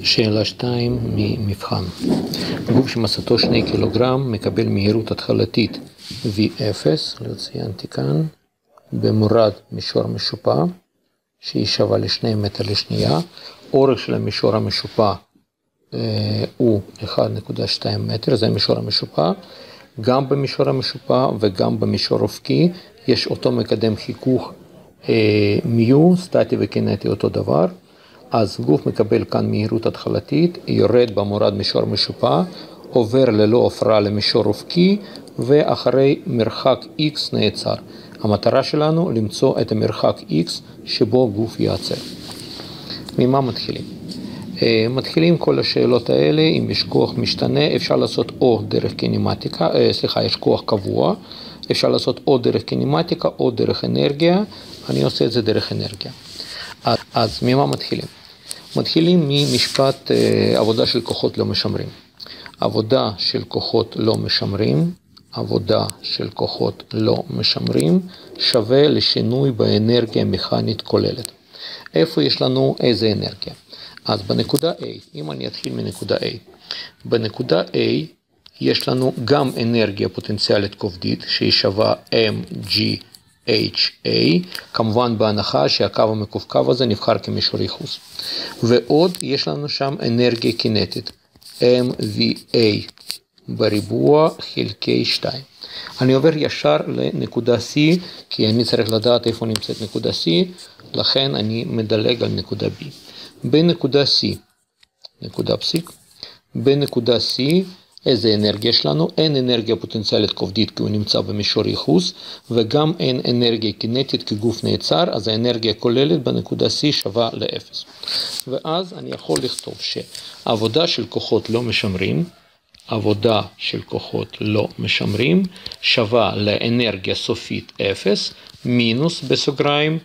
שאלה 2 ממבחן. גוף שמסתו 2 קילוגרם מקבל מהירות התחלתית V0, לא ציינתי כאן, במורד מישור משופע, שהיא שווה ל2 מטר לשנייה. אורך של המישור המשופע הוא 1.2 מטר, זה המישור המשופע. גם במישור המשופע וגם במישור אופקי יש אותו מקדם חיכוך מיו, סטטי וקינטי אותו דבר. אז גוף מקבל כאן מהירות התחלתית, יורד במורד מישור משופע, עובר ללא הפרעה למישור אופקי, ואחרי מרחק X נעצר. המטרה שלנו למצוא את המרחק X שבו גוף יעצר. ממה מתחילים? מתחילים כל השאלות האלה, אם יש כוח משתנה, אפשר לעשות או דרך קינמטיקה, יש כוח קבוע, אפשר לעשות או דרך קינמטיקה או דרך אנרגיה, אני עושה את זה דרך אנרגיה. אז ממה מתחילים? מתחילים ממשפט עבודה של כוחות לא משמרים. עבודה של כוחות לא משמרים, עבודה של כוחות לא משמרים, שווה לשינוי באנרגיה מכנית כוללת. איפה יש לנו איזה אנרגיה? אז בנקודה A, אם אני אתחיל מנקודה A, בנקודה A יש לנו גם אנרגיה פוטנציאלית כובדית, שהיא שווה mgha, כמובן בהנחה שהקו המקווקו הזה נבחר כמישור ייחוס. ועוד יש לנו שם אנרגיה קינטית, mva בריבוע חלקי 2. אני עובר ישר לנקודה C, כי אני צריך לדעת איפה נמצאת נקודה C, לכן אני מדלג על נקודה B. בנקודה C, נקודה פסיק, בנקודה C, איזה אנרגיה יש לנו? אין אנרגיה פוטנציאלית כובדית כי הוא נמצא במישור ייחוס, וגם אין אנרגיה קינטית כי גוף נעצר, אז האנרגיה הכוללת בנקודה C שווה ל-0. ואז אני יכול לכתוב שעבודה של כוחות לא משמרים, עבודה של כוחות לא משמרים, שווה לאנרגיה סופית 0, מינוס בסוגריים,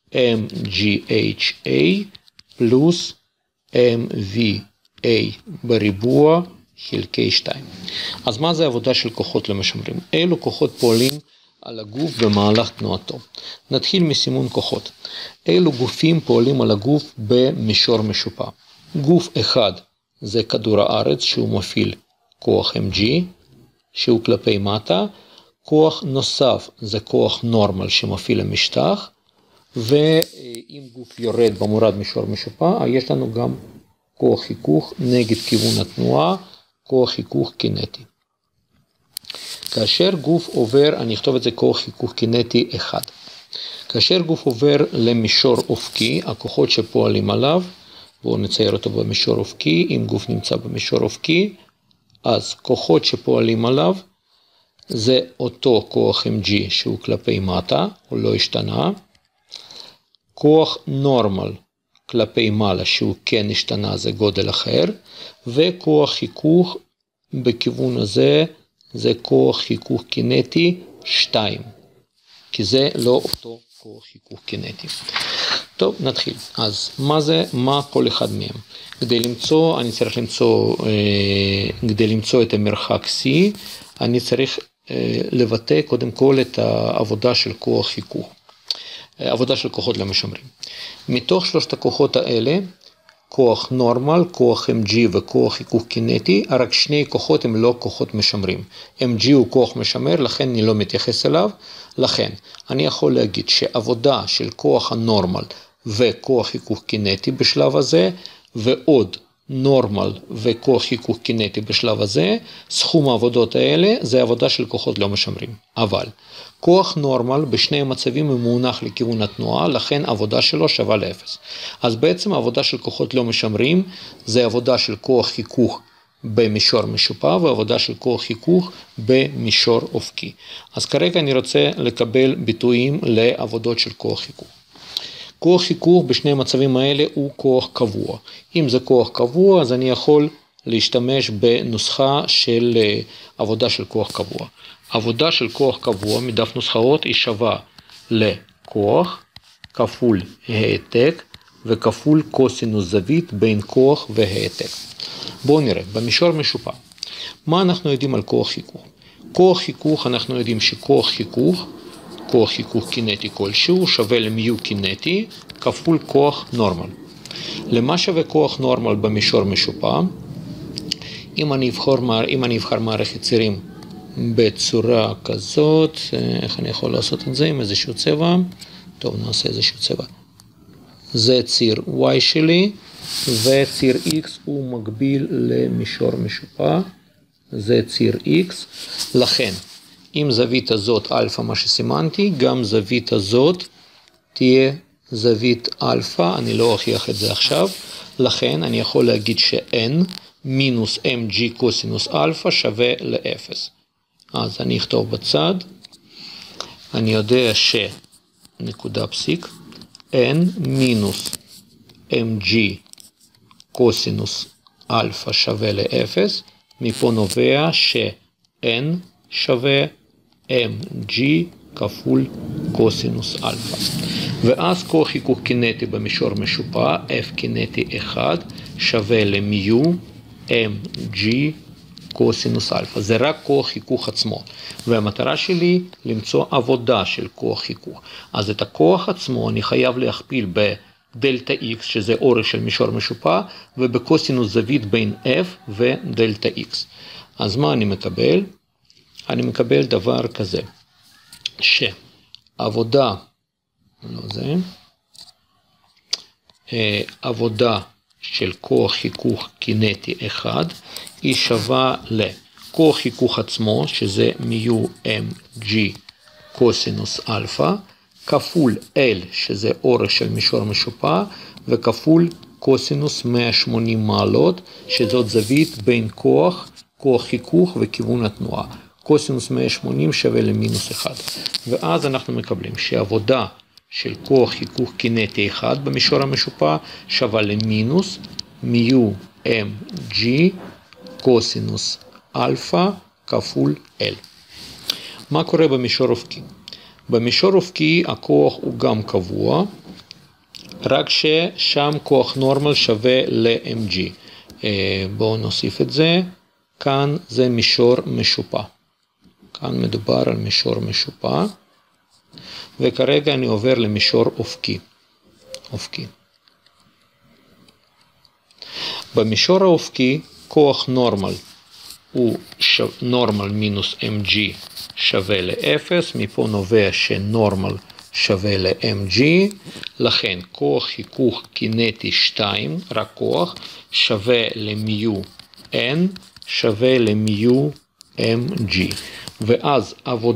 mgha פלוס mva בריבוע חלקי 2. אז מה זה עבודה של כוחות לא משמרים? אילו כוחות פועלים על הגוף במהלך תנועתו. נתחיל מסימון כוחות. אילו גופים פועלים על הגוף במישור משופע. גוף אחד זה כדור הארץ שהוא מפעיל כוח mg, שהוא כלפי מטה. כוח נוסף זה כוח נורמל שמפעיל המשטח. ואם גוף יורד במורד מישור משופע, יש לנו גם כוח חיכוך נגד כיוון התנועה, כוח חיכוך קינטי. כאשר גוף עובר, אני אכתוב את זה כוח חיכוך קינטי 1. כאשר גוף עובר למישור אופקי, הכוחות שפועלים עליו, בואו נצייר אותו במישור אופקי, אם גוף נמצא במישור אופקי, אז כוחות שפועלים עליו, זה אותו כוח mg שהוא כלפי מטה, הוא לא השתנה. כוח נורמל כלפי מעלה שהוא כן השתנה, זה גודל אחר, וכוח חיכוך בכיוון הזה, זה כוח חיכוך קינטי 2, כי זה לא אותו כוח חיכוך קינטי. טוב, נתחיל. אז מה כל אחד מהם? כדי למצוא את המרחק C, אני צריך לבטא קודם כל את העבודה של כוח חיכוך. עבודה של כוחות לא משמרים. מתוך שלושת הכוחות האלה, כוח נורמל, כוח mg וכוח חיכוך קינטי, רק שני כוחות הם לא כוחות משמרים. mg הוא כוח משמר, לכן אני לא מתייחס אליו. לכן, אני יכול להגיד שעבודה של כוח הנורמל וכוח חיכוך קינטי בשלב הזה, ועוד נורמל וכוח חיכוך קינטי בשלב הזה, סכום העבודות האלה זה עבודה של כוחות לא משמרים. אבל כוח נורמל בשני המצבים הוא מונח לכיוון התנועה, לכן עבודה שלו שווה ל-0. אז בעצם העבודה של כוחות לא משמרים זה עבודה של כוח חיכוך במישור משופע ועבודה של כוח חיכוך במישור אופקי. אז כרגע אני רוצה לקבל ביטויים לעבודות של כוח חיכוך. כוח חיכוך בשני המצבים האלה הוא כוח קבוע. אם זה כוח קבוע, אז אני יכול להשתמש בנוסחה של עבודה של כוח קבוע. עבודה של כוח קבוע מדף נוסחאות היא שווה לכוח כפול העתק וכפול קוסינוס זווית בין כוח והעתק. בואו נראה, במישור משופע. מה אנחנו יודעים על כוח חיכוך? כוח חיכוך, אנחנו יודעים שכוח חיכוך, כוח חיכוך קינטי כלשהו שווה למיו קינטי כפול כוח נורמל. למה שווה כוח נורמל במישור משופע? אם אני אבחר מערכת צירים בצורה כזאת, איך אני יכול לעשות את זה עם איזשהו צבע? טוב, נעשה איזשהו צבע. זה ציר Y שלי, וציר X הוא מקביל למישור משופע, זה ציר X, לכן אם זווית הזאת אלפא מה שסימנתי, גם זווית הזאת תהיה זווית אלפא, אני לא אוכיח את זה עכשיו, לכן אני יכול להגיד ש-n מינוס mg קוסינוס אלפא שווה ל-0. אז אני אכתוב בצד, אני יודע נקודה פסיק, n מינוס mg קוסינוס אלפא שווה ל-0, מפה נובע ש-n שווה mg כפול קוסינוס אלפא. ואז כוח חיכוך קינטי במישור משופע, F קינטי 1 שווה למיו mg קוסינוס אלפא. זה רק כוח חיכוך עצמו. והמטרה שלי למצוא עבודה של כוח חיכוך. אז את הכוח עצמו אני חייב להכפיל בדלטה X, שזה אורך של מישור משופע, ובקוסינוס זווית בין F ודלטה X. אז מה אני מקבל? אני מקבל דבר כזה, שעבודה, לא זה, עבודה של כוח חיכוך קינטי 1 היא שווה לכוח חיכוך עצמו, שזה מיו mg קוסינוס אלפא, כפול L, שזה אורך של מישור משופע, וכפול קוסינוס 180 מעלות, שזאת זווית בין כוח חיכוך וכיוון התנועה. קוסינוס 180 שווה למינוס 1. ואז אנחנו מקבלים שעבודה של כוח חיכוך קינטי 1 במישור המשופע שווה למינוס מיו mg קוסינוס אלפא כפול L. מה קורה במישור אופקי? במישור אופקי הכוח הוא גם קבוע, רק ששם כוח נורמל שווה ל-mg. בואו נוסיף את זה. כאן זה מישור משופע. כאן מדובר על מישור משופע. וכרגע אני עובר למישור אופקי. במישור האופקי כוח נורמל הוא נורמל מינוס mg שווה ל-0, מפה נובע שנורמל שווה ל-mg, לכן כוח חיכוך קינטי 2, רק כוח, שווה למיו n שווה למיו mg, ואז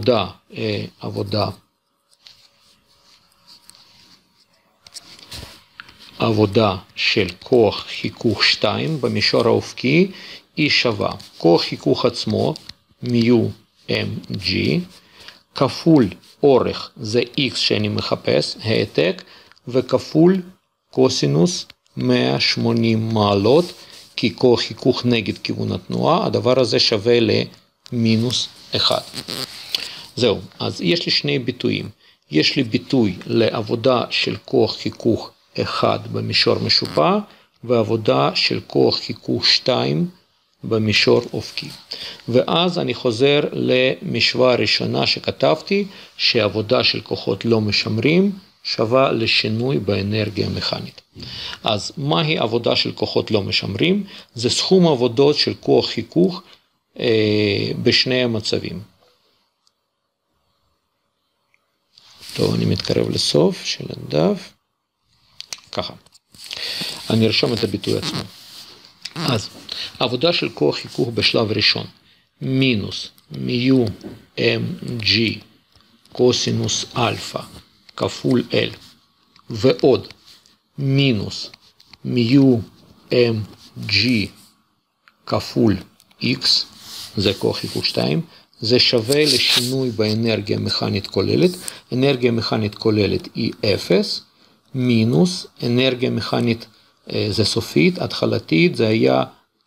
עבודה של כוח חיכוך 2 במישור האופקי היא שווה כוח חיכוך עצמו מיו mg כפול אורך זה x שאני מחפש, העתק, וכפול קוסינוס 180 מעלות, כי כוח חיכוך נגד כיוון התנועה, הדבר הזה שווה למינוס 1. זהו, אז יש לי שני ביטויים. יש לי ביטוי לעבודה של כוח חיכוך 1 במישור משופע, ועבודה של כוח חיכוך 2 במישור אופקי. ואז אני חוזר למשוואה הראשונה שכתבתי, שעבודה של כוחות לא משמרים שווה לשינוי באנרגיה המכנית. אז מהי עבודה של כוחות לא משמרים? זה סכום עבודות של כוח חיכוך בשני המצבים. טוב, אני מתקרב לסוף של הדף. ככה. אני ארשום את הביטוי עצמו. אז עבודה של כוח חיכוך בשלב ראשון, מינוס מיו mg קוסינוס אלפא כפול L, ועוד מינוס מיו mg כפול x, זה כוח חיכוך 2, זה שווה לשינוי באנרגיה מכנית כוללת. אנרגיה מכנית כוללת היא 0, מינוס אנרגיה מכנית זה סופית, התחלתית, זה היה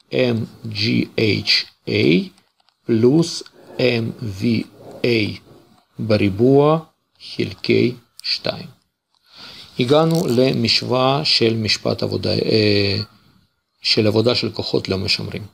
mgha פלוס mva בריבוע חלקי 2. הגענו למשוואה של משפט עבודה, של עבודה של כוחות לא משמרים.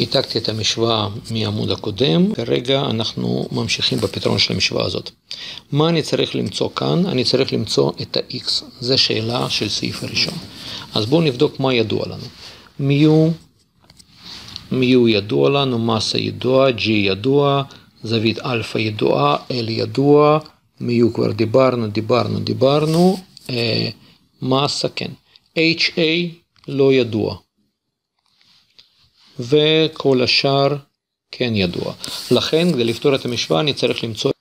העתקתי את המשוואה מעמוד הקודם, כרגע אנחנו ממשיכים בפתרון של המשוואה הזאת. מה אני צריך למצוא כאן? אני צריך למצוא את ה-X, זו שאלה של סעיף הראשון. אז בואו נבדוק מה ידוע לנו. מיו ידוע לנו, מסה ידוע, G ידוע, זווית אלפא ידועה, L ידוע, מיו כבר דיברנו, מסה כן. HA לא ידוע. וכל השאר כן ידוע. לכן, כדי לפתור את המשוואה, אני צריך למצוא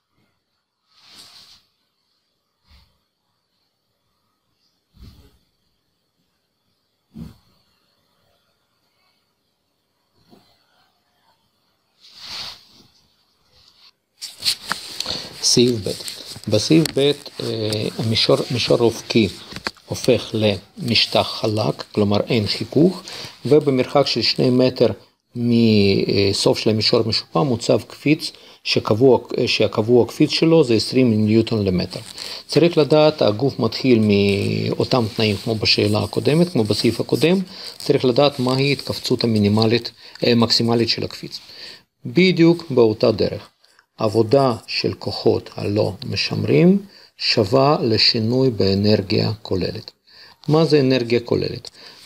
סעיף ב'. בסעיף ב' מישור אופקי הופך למשטח חלק, כלומר אין חיכוך, ובמרחק של 2 מטר מסוף של המישור משופע מוצב קפיץ שהקבוע הקפיץ שלו זה 20 ניוטון למטר. צריך לדעת, הגוף מתחיל מאותם תנאים כמו בשאלה הקודמת, כמו בסעיף הקודם, צריך לדעת מהי התכווצות המקסימלית של הקפיץ. בדיוק באותה דרך. עבודה של כוחות הלא משמרים שווה לשינוי באנרגיה כוללת. מה זה אנרגיה כוללת?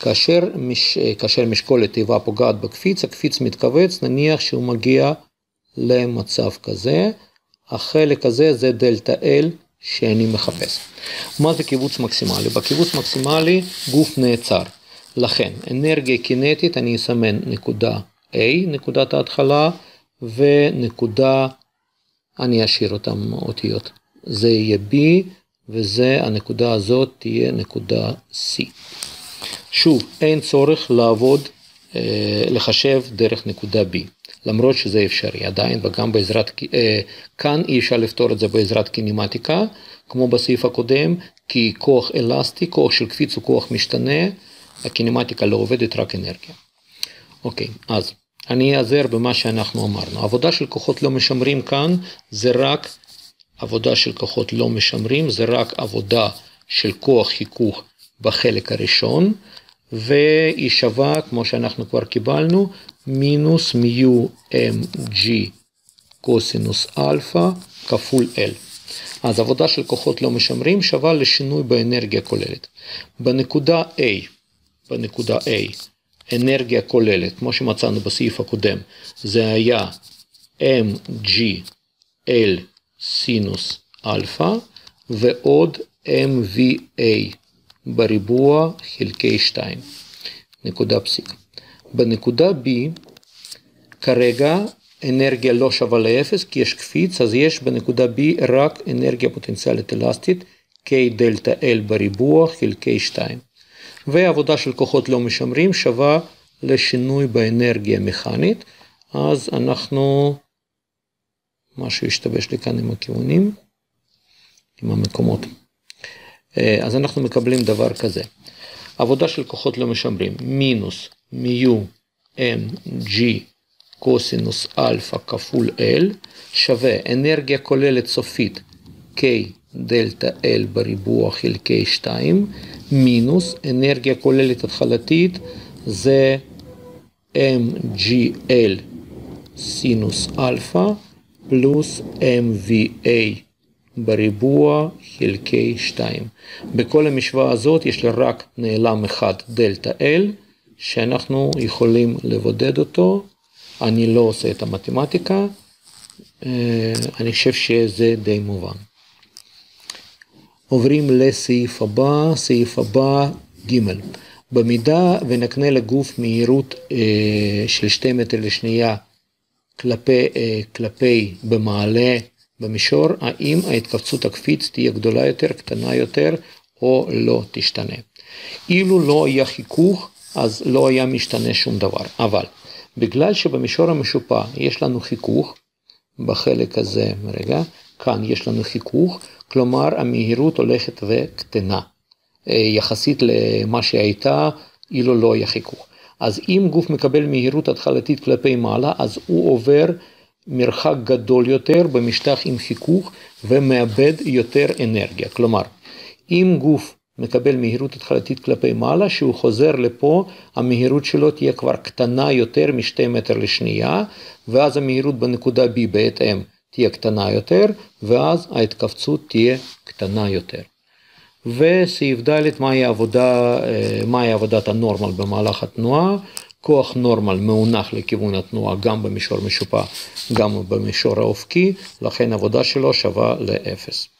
כאשר משקולת תיבה פוגעת בקפיץ, הקפיץ מתכווץ, נניח שהוא מגיע למצב כזה, החלק הזה זה דלטה L שאני מחפש. מה זה קיבוץ מקסימלי? בקיבוץ מקסימלי גוף נעצר. לכן, אנרגיה קינטית אני אסמן נקודה A, נקודת ההתחלה, ונקודה, אני אשאיר אותם אותיות. זה יהיה B, וזה, הנקודה הזאת תהיה נקודה C. שוב, אין צורך לעבוד, לחשב דרך נקודה B, למרות שזה אפשרי עדיין, וגם בעזרת, כאן אי אפשר לפתור את זה בעזרת קינמטיקה, כמו בסעיף הקודם, כי כוח אלסטי, כוח של קפיץ הוא כוח משתנה, הקינמטיקה לא עובדת, רק אנרגיה. אוקיי, אז אני אעזר במה שאנחנו אמרנו. עבודה של כוחות לא משמרים כאן, זה רק עבודה של כוחות לא משמרים, זה רק עבודה של כוח חיכוך בחלק הראשון, והיא שווה, כמו שאנחנו כבר קיבלנו, מינוס מיו mg קוסינוס אלפא כפול L. אז עבודה של כוחות לא משמרים שווה לשינוי באנרגיה כוללת. בנקודה A, אנרגיה כוללת, כמו שמצאנו בסעיף הקודם, זה היה mg L סינוס אלפא, ועוד mva בריבוע חלקי 2, נקודה פסיק. בנקודה B, כרגע אנרגיה לא שווה ל-0, כי יש קפיץ, אז יש בנקודה B רק אנרגיה פוטנציאלית אלסטית, K דלטה L בריבוע חלקי 2. ועבודה של כוחות לא משמרים שווה לשינוי באנרגיה מכנית, אז אנחנו, משהו השתבש לי כאן עם הכיוונים, עם המקומות. אז אנחנו מקבלים דבר כזה. עבודה של כוחות לא משמרים, מינוס מיו mg קוסינוס אלפא כפול L, שווה אנרגיה כוללת סופית K דלטה L בריבוע חלקי 2, מינוס אנרגיה כוללת התחלתית זה mgl סינוס אלפא פלוס mva בריבוע חלקי 2. בכל המשוואה הזאת יש לי רק נעלם אחד דלטה L, שאנחנו יכולים לבודד אותו. אני לא עושה את המתמטיקה, אני חושב שזה די מובן. עוברים לסעיף הבא, סעיף הבא ג'. במידה ונקנה לגוף מהירות של 2 מטר לשנייה כלפי במעלה במישור, האם ההתכווצות הקפיץ תהיה גדולה יותר, קטנה יותר, או לא תשתנה. אילו לא היה חיכוך, אז לא היה משתנה שום דבר. אבל בגלל שבמישור המשופע יש לנו חיכוך, בחלק הזה, כאן יש לנו חיכוך, כלומר המהירות הולכת וקטנה, יחסית למה שהייתה, אילו לא היה חיכוך. אז אם גוף מקבל מהירות התחלתית כלפי מעלה, אז הוא עובר מרחק גדול יותר במשטח עם חיכוך ומאבד יותר אנרגיה. כלומר, אם גוף מקבל מהירות התחלתית כלפי מעלה, שהוא חוזר לפה, המהירות שלו תהיה כבר קטנה יותר מ2 מטר לשנייה, ואז המהירות בנקודה B בהתאם תהיה קטנה יותר, ואז ההתכווצות תהיה קטנה יותר. וסעיף ד' מהי עבודת הנורמל במהלך התנועה? כוח נורמל מאונח לכיוון התנועה גם במישור משופע, גם במישור האופקי, לכן עבודה שלו שווה ל-0.